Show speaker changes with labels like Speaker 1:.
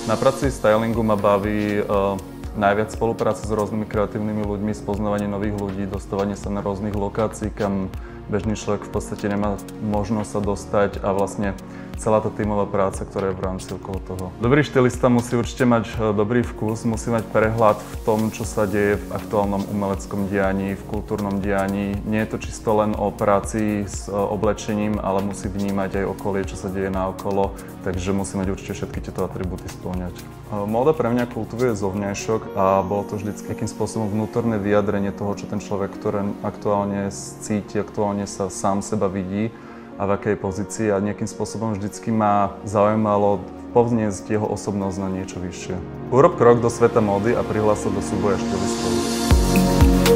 Speaker 1: Na práci stylingu ma baví najviac spolupráca s rôznymi kreatívnymi ľuďmi, spoznávanie nových ľudí, dostávanie sa na rôznych lokácií, kam bežný človek v podstate nemá možnosť sa dostať a vlastne celá tá tímová práca, ktorá je v rámci okolo toho. Dobrý štylista musí určite mať dobrý vkus, musí mať prehľad v tom, čo sa deje v aktuálnom umeleckom dianí, v kultúrnom dianí. Nie je to čisto len o práci s oblečením, ale musí vnímať aj okolie, čo sa deje naokolo, takže musí mať určite všetky tieto atribúty spĺňať. Móda pre mňa kultivuje zovňajšok a bolo to vždycky akým spôsobom vnútorné vyjadrenie toho, čo ten človek, ktorý aktuálne cíti, aktuálne sa sám seba vidí a v akej pozícii a nejakým spôsobom vždycky ma zaujímalo povzniesť jeho osobnosť na niečo vyššie. Urob krok do sveta módy a prihlás sa do súboja štylistov.